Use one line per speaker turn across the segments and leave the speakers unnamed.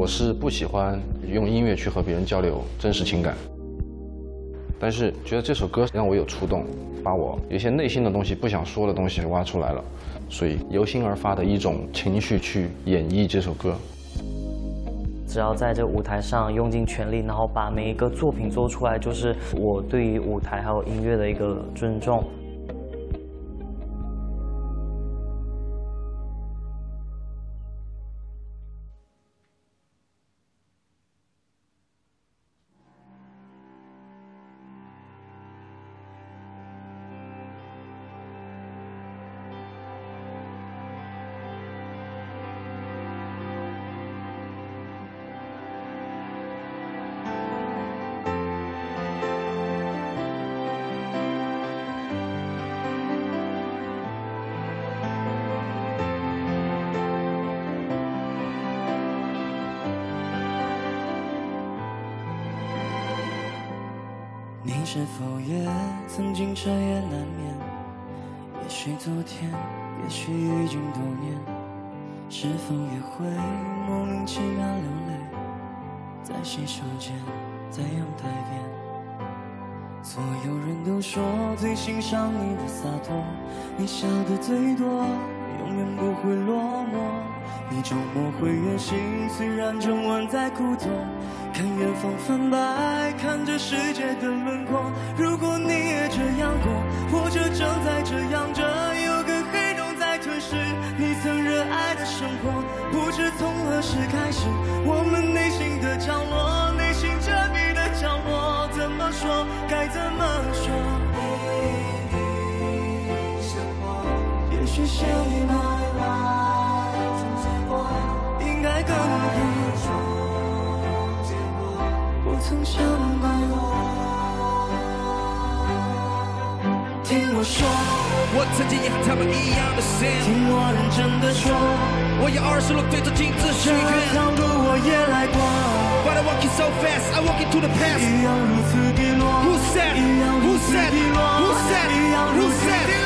我是不喜欢用音乐去和别人交流真实情感，但是觉得这首歌让我有触动，把我有些内心的东西不想说的东西挖出来了，所以由心而发的一种情绪去演绎这首歌。
只要在这个舞台上用尽全力，然后把每一个作品做出来，就是我对于舞台还有音乐的一个尊重。
你是否也曾经彻夜难眠？也许昨天，也许已经多年，是否也会莫名其妙流泪？在洗手间，在阳台边，所有人都说最欣赏你的洒脱，你笑的最多，永远不会落寞。你周末会远行，虽然整晚在苦痛，看远方泛白，看着世界的轮廓。如果你也这样过，或者正在这样着，有个黑洞在吞噬你曾热爱的生活。不知从何时开始，我们内心的角落，内心遮蔽的角落，怎么说，该怎么说？也许像我应该更多，不曾想过。听我说，
我曾经也和他们一样的心，
听我认真的说，
我也20路对着镜子许愿，
条路我也来过。
But I walking so fast, I walk into the past，
一样如此低落。
Who said?
一样如
Who
此
said?
低落。
Who said?
一样
Who
如此
said?
低落。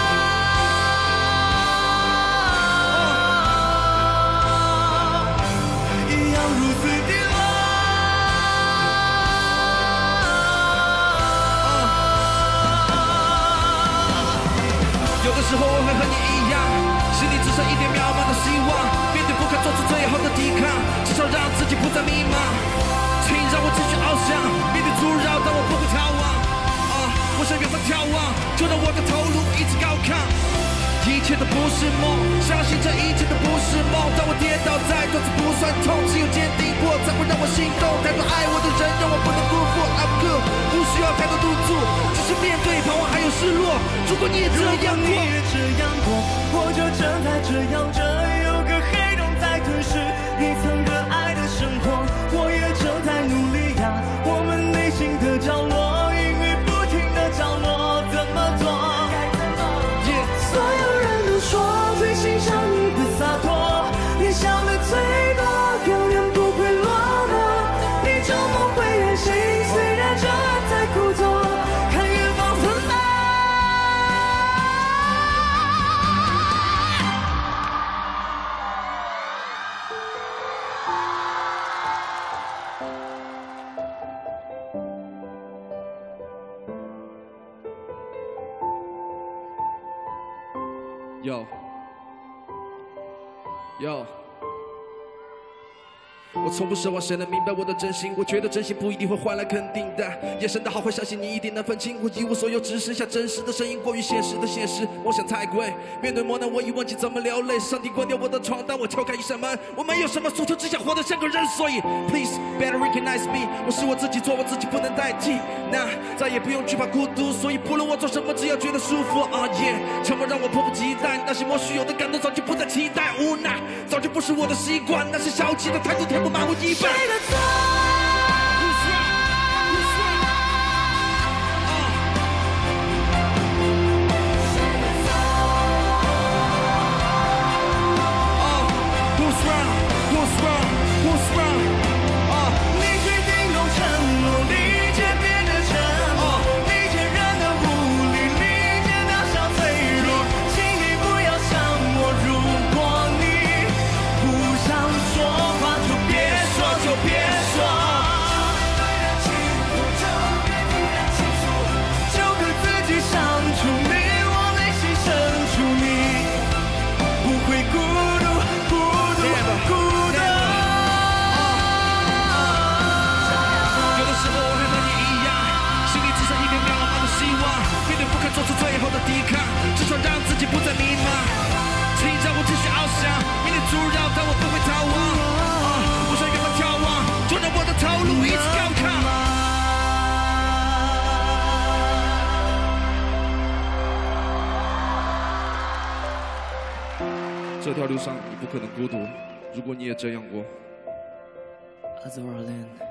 有的时候我会和你一样，心里只剩一点渺茫的希望，面对不堪做出最后的抵抗，至少让自己不再迷茫。请让我继续翱翔，面对阻扰，但我不会逃亡。我向远方眺望，就让我的头颅一直高亢。一切都不是梦，相信这一切都不是梦。当我跌倒再多次不算痛，只有坚定过才会让我心动。太多爱我的人让我不能辜负 I'm good， 不需要太多督促，只是面对彷徨还有失落。如果你也这样过，
或者正在这样着，有个黑洞在吞噬你曾热爱的生活。我也正在努力呀，我们内心的角落，音乐不停的角落，怎么做？所有人都说最欣赏你的洒脱，你笑的最多，永远不会落寞。你周末会远行，虽然这再苦痛，看远方纷白。
Yo，我从不奢望谁能明白我的真心，我觉得真心不一定会换来肯定的。眼神的好坏，相信你一定能分清。我一无所有，只剩下真实的声音，过于现实的现实，梦想太贵。面对磨难，我已忘记怎么流泪。上帝关掉我的窗，当我跳开一扇门，我没有什么诉求，只想活得像个人。所以 ，Please better recognize me， 我是我自己，做我自己，不能代替。那再也不用惧怕孤独，所以不论我做什么，只要觉得舒服。沉默让我迫不及待，那些莫须有的感动早就不再期待。无奈早就不是我的习惯，那些消极的态度填不满我一半。
谁的错？说话就别
这条路上你不可能孤独。如果你也这样过。
Azur Lin